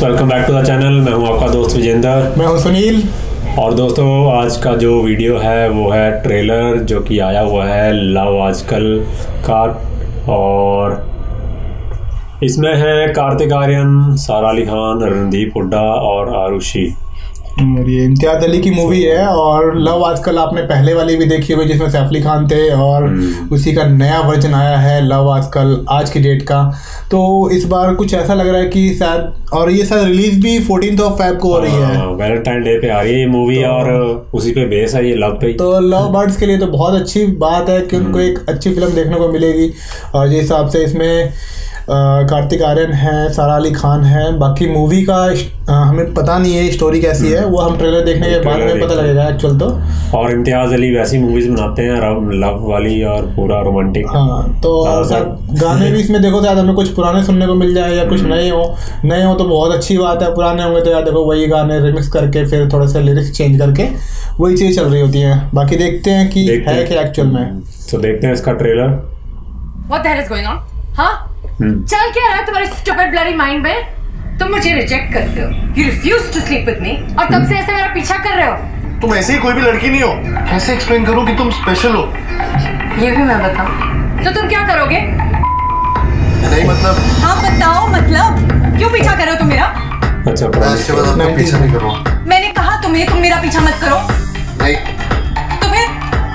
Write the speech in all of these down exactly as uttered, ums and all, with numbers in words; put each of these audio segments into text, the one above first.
Friends, welcome back to the channel. मैं हूं आपका दोस्त विजेंद्र। मैं हूं सुनील। और दोस्तों, आज का जो वीडियो है वो है ट्रेलर जो कि आया हुआ है लव आजकल का। और इसमें है कार्तिक, आर्यन, सारा अली खान, रणदीप हुड्डा और आरुषि। और ये इम्तियाज अली की मूवी है। और लव आजकल आपने पहले वाली भी देखी होगी जिसमें सैफ अली खान थे, और उसी का नया वर्जन आया है लव आजकल आज की डेट का। तो इस बार कुछ ऐसा लग रहा है कि शायद, और ये शायद रिलीज भी फोर्टीन्थ ऑफ फेब को हो रही है, वैलेंटाइन डे पे आ रही है ये मूवी। तो, और उसी पे बेस है ये लव पे। तो लव बर्ड्स के लिए तो बहुत अच्छी बात है कि उनको एक अच्छी फिल्म देखने को मिलेगी। और जिस हिसाब से इसमें कार्तिक, आर्यन है, सारा अली खान है। बाकी मूवी का आ, हमें पता नहीं है स्टोरी कैसी है, वो हम ट्रेलर देखने के बाद में पता लगेगा एक्चुअल तो। और इम्तियाज अली वैसी मूवीज बनाते हैं, लव वाली और पूरा रोमांटिक। हाँ, तो गाने भी इसमें देखो तो यार हमें कुछ पुराने सुनने को मिल जाए या कुछ नए हो नए हो तो बहुत अच्छी बात है। पुराने होंगे तो यार देखो वही गाने रिमिक्स करके फिर थोड़ा सा लिरिक्स चेंज करके वही चीज़ चल रही होती है। बाकी देखते हैं कि है क्या एक्चुअल में। तो देखते हैं इसका trailer. What the hell is going on? हाँ? चल क्या रहा है तुम्हारे stupid bloody mind में? तुम मुझे रिजेक्ट करते हो। You refuse to sleep with me और तब से ऐसे मेरा पीछा कर रहे हो। तुम ऐसे ही कोई भी लड़की नहीं हो। कैसे एक्सप्लेन करूं कि तुम स्पेशल हो? ये भी मैं बताऊं। तो तुम क्या करोगे? नहीं मतलब। हाँ बताओ मतलब। क्यों पीछा कर रहे हो तुम मेरा? अच्छा, इसके बाद आपका पीछा नहीं करूंगा। मैंने कहा तुम्हें तुम मेरा पीछा मत करो। नहीं। तुम्हें?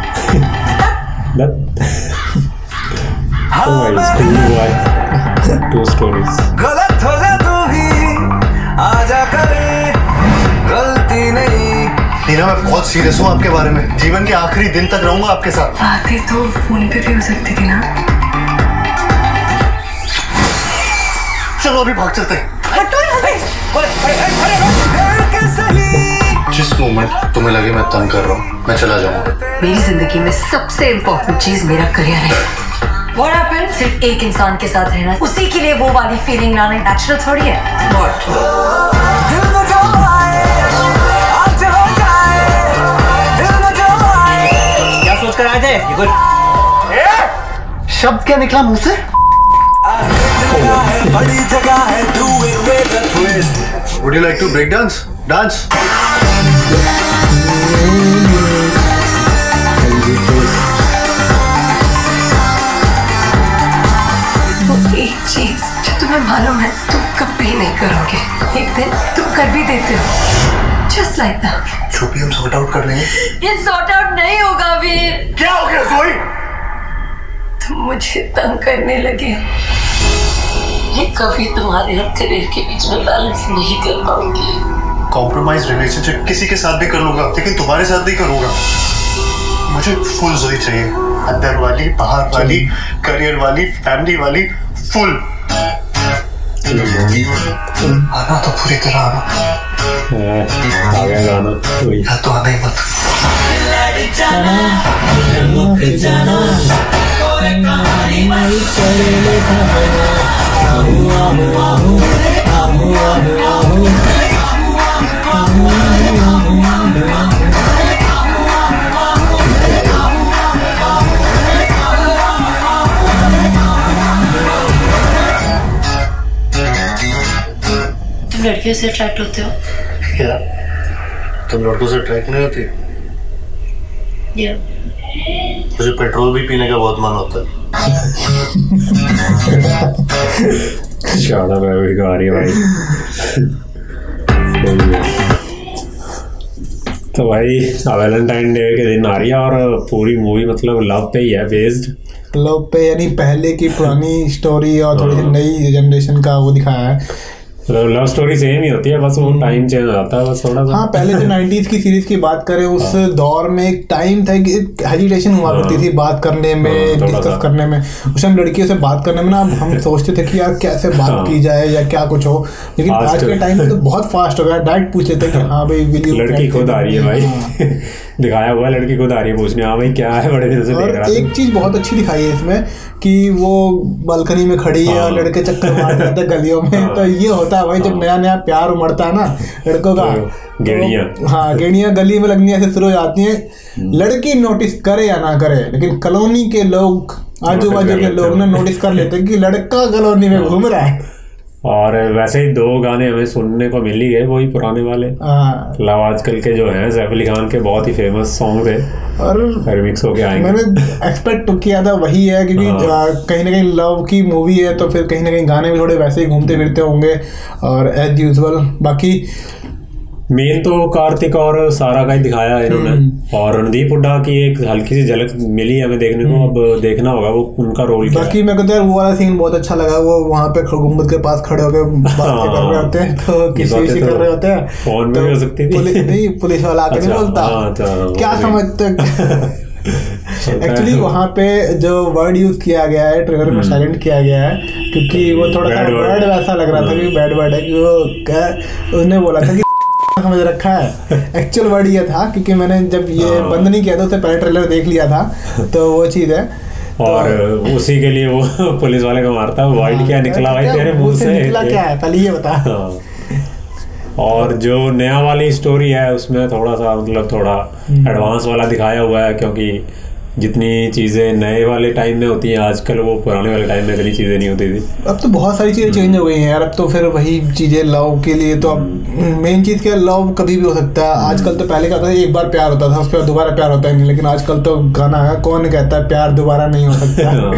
Two stories. गलत हो जा तू भी, आजा करे गलती नहीं। नीना, मैं बहुत सीरियस हूँ आपके बारे में। जीवन के आखिरी दिन तक रहूंगा आपके साथ। बातें तो फोन पे भी हो सकती थी ना। चलो अभी भाग चलते हैं। हटो यहाँ से। जिस मोमेंट तुम्हें लगे मैं तंग कर रहा हूँ, मैं चला जाऊंगा। मेरी जिंदगी में सबसे इम्पोर्टेंट चीज मेरा करियर है। What happened? सिर्फ एक इंसान के साथ रहना, उसी के लिए वो वाली फीलिंग लाना नेचुरल थोड़ी है। What? क्या सोच कर आए थे? शब्द क्या निकला मुंह से? बड़ी जगह है, do it with a twist. Would you like to break dance? Dance? एक चीज जो तुम्हें मालूम है तुम कभी नहीं करोगे, एक दिन तुम कर भी देते हो। Just like that. जो भी हम सॉर्ट आउट कर रहे हैं, ये सॉर्ट आउट नहीं होगा वीर। क्या हो गया जोई? तुम मुझे तंग करने लगे। मैं कभी तुम्हारे और करियर के बीच में बैलेंस नहीं कर पाऊंगी। कॉम्प्रोमाइज रिलेशनशिप किसी के साथ भी कर लूंगा, लेकिन तुम्हारे साथ नहीं करूंगा। मुझे फुल जोई चाहिए, अंदर वाली, बाहर वाली, करियर वाली, फैमिली वाली, फुल। आना तो पूरी तरह आना। आ गया गाना वही। या तो आना ही मत। तुम लड़कियों से अट्रैक्ट होते हो? क्या तुम लड़कों से अट्रैक्ट नहीं होती? या मुझे पेट्रोल भी पीने का बहुत मन होता है। शाना मैं भी आ रही है भाई। तो भाई वैलेंटाइन डे के दिन आ रही है और पूरी मूवी मतलब लव पे ही है बेस्ड। लव पे यानी पहले की पुरानी स्टोरी और थोड़ी सी नई जनरेशन का वो दिखाया है। लव स्टोरी सेम ही होती है, बस वो टाइम चेंज हो जाता है बस थोड़ा सा। हाँ, पहले जो नाइनटीज की सीरीज की बात करें उस हाँ। दौर में एक टाइम था कि हेजिटेशन हुआ करती थी बात करने में, हाँ, डिस्कस करने में। उस टाइम लड़कियों से बात करने में ना हम सोचते थे कि यार कैसे बात हाँ। की जाए या क्या कुछ हो। लेकिन आज, आज के टाइम में तो बहुत फास्ट हो गया। डायरेक्ट पूछ लेते कि हाँ भाई लड़की खुद आ रही है भाई। दिखाया हुआ लड़की खुद आ रही है पूछने, हाँ भाई क्या है, बड़े दिन से देख रहा। एक चीज बहुत अच्छी दिखाई है इसमें कि वो बालकनी में खड़ी है और लड़के चक्कर मारते रहते हैं गलियों में। तो ये होता है भाई जब नया नया प्यार उमड़ता है ना लड़कों का, गेड़ियाँ तो, हाँ गेड़ियाँ गली में लगनी ऐसे शुरू हो जाती हैं। लड़की नोटिस करे या ना करे, लेकिन कॉलोनी के लोग, आजू बाजू के लोग ना नोटिस कर लेते हैं कि लड़का कॉलोनी में घूम रहा है। और वैसे ही दो गाने हमें सुनने को मिल ही गए, वही पुराने वाले लव आजकल के जो हैं, सैफ अली खान के बहुत ही फेमस सॉन्ग थे और रिमिक्स होके आएंगे। मैंने एक्सपेक्ट किया था वही है, क्योंकि कहीं ना कहीं लव की मूवी है तो फिर कहीं ना कहीं गाने भी थोड़े वैसे ही घूमते फिरते होंगे और एज यूजुअल। बाकी मेन तो कार्तिक और सारा का ही दिखाया है इन्होंने, और रणदीप हुड्डा की एक हल्की सी झलक मिली हमें देखने को, अब देखना होगा वो उनका रोल क्या है। बाकी मेरे को तो यार वो वाला सीन बहुत अच्छा लगा, वो वहाँ पे गुम्बद के पास खड़े होकर बातें कर रहे होते हैं, तो किसी किसी कर रहे होते हैं, फोन में भी हो सकती थी, नहीं पुलिस वाला आके नहीं बोलता क्या समझते एक्चुअली वहाँ पे जो वर्ड यूज किया गया है ट्रेलर में साइलेंट किया गया है, क्योंकि वो थोड़ा सा वर्ड वैसा लग रहा था कि बैड वर्ड है, कि वो क्या उसने बोला था कि समझ रखा है, एक्चुअल वर्ड ये था, क्योंकि मैंने जब ये बंद नहीं किया था उससे पहले ट्रेलर देख लिया था, तो वो चीज़ है। और तो, उसी के लिए वो पुलिस वाले को मारता है, वाइट क्या निकला भाई तेरे मुंह से, निकला क्या है पहले ये बता। और जो नया वाली स्टोरी है उसमें थोड़ा सा मतलब थोड़ा एडवांस वाला दिखाया हुआ है, क्योंकि जितनी चीज़ें नए वाले टाइम में होती हैं आजकल वो पुराने वाले टाइम में इतनी चीज़ें नहीं होती थी। अब तो बहुत सारी चीज़ें चेंज हो गई हैं यार, अब तो फिर वही चीज़ें लव के लिए तो अब मेन चीज़ क्या, लव कभी भी हो सकता है। आजकल तो पहले क्या था, एक बार प्यार होता था उसके बाद दोबारा प्यार होता है नहीं, लेकिन आजकल तो गाना है कौन कहता है प्यार दोबारा नहीं हो सकता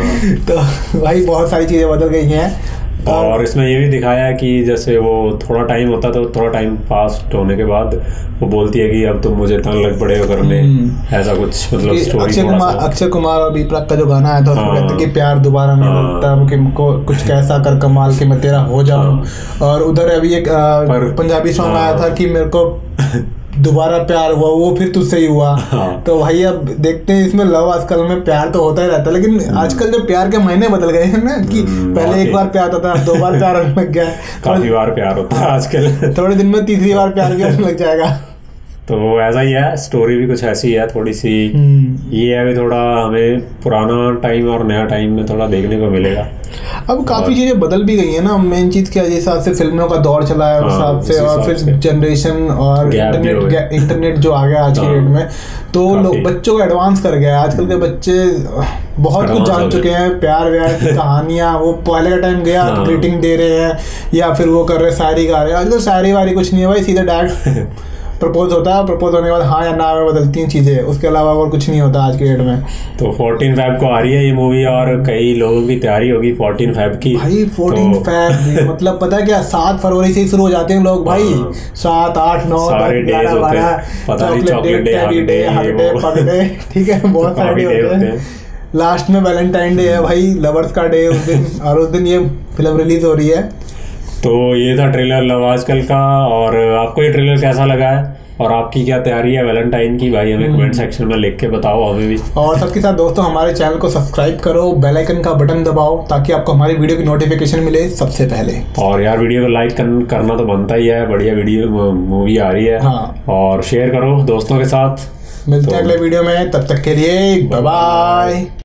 तो भाई बहुत सारी चीज़ें बदल गई हैं। और इसमें ये भी दिखाया है कि जैसे वो थोड़ा टाइम होता तो थोड़ा टाइम पास होने के बाद वो बोलती है कि अब तुम मुझे तंग लग पड़े हो करने, ऐसा कुछ मतलब स्टोरी। अक्षय कुमार अक्षय कुमार और दीपक का जो गाना है था उसमें कहते हैं कि प्यार दोबारा नहीं लगता, कि को कुछ कैसा कर कमाल कि मैं तेरा हो जाऊं। और उधर अभी एक पंजाबी सॉन्ग आया था कि मेरे को दोबारा प्यार हुआ, वो फिर तुझसे ही हुआ। हाँ। तो भाई अब देखते हैं इसमें लव आजकल में प्यार तो होता ही रहता है, लेकिन आजकल जो प्यार के महीने बदल गए हैं ना, कि पहले एक बार प्यार होता था, दो बार प्यार होने लग गया, काफी बार प्यार होता है आजकल, थोड़े दिन में तीसरी बार प्यार भी होने लग जाएगा। तो ऐसा ही है, स्टोरी भी कुछ ऐसी है थोड़ी सी। ये है भी थोड़ा हमें पुराना टाइम और नया टाइम में थोड़ा देखने को मिलेगा। अब काफी चीजें बदल भी गई है ना, मेन चीज क्या है, जिस हिसाब से फिल्मों का दौर चला है उस हिसाब से, और फिर जनरेशन और इंटरनेट इंटरनेट जो आ गया आज के डेट में, तो लोग बच्चों को एडवांस कर गया है। आजकल के बच्चे बहुत कुछ जान चुके हैं, प्यार व्यार की कहानियां, वो पहले का टाइम गया ग्रीटिंग दे रहे हैं या फिर वो कर रहे शायरी गा रहे हैं। आजकल शायरी वारी कुछ नहीं है भाई, सीधे डायरेक्ट प्रपोज होता है, प्रपोज होने के बाद हाँ या ना में बदलती हैं चीज़ें, उसके अलावा और कुछ नहीं होता आज के डेट में। तो फोर्टीन फेब को आ रही है ये मूवी, और कई लोगों की तैयारी होगी फोर्टीन फेब की। भाई फोर्टीन तो फेब मतलब पता है क्या, सात फरवरी से ही शुरू हो जाते हैं लोग भाई, सात आठ नौ ग्यारह बारह, chocolate day, happy day, hug day, pug day, ठीक है, बहुत सारे डे होते हैं। लास्ट में वैलेंटाइन डे है भाई, लवर्स का डे उस दिन, और उस दिन ये फिल्म रिलीज हो रही है। तो ये था ट्रेलर लव आजकल का, और आपको ये ट्रेलर कैसा लगा है और आपकी क्या तैयारी है वैलेंटाइन की, भाई हमें कमेंट सेक्शन में लिख के बताओ हमें भी। और सबके साथ दोस्तों हमारे चैनल को सब्सक्राइब करो, बेल आइकन का बटन दबाओ ताकि आपको हमारी वीडियो की नोटिफिकेशन मिले सबसे पहले। और यार वीडियो को लाइक करना तो बनता ही है, बढ़िया वीडियो मूवी आ रही है। हाँ। और शेयर करो दोस्तों के साथ। मिलते हैं अगले वीडियो में, तब तक के लिए बाय बाय।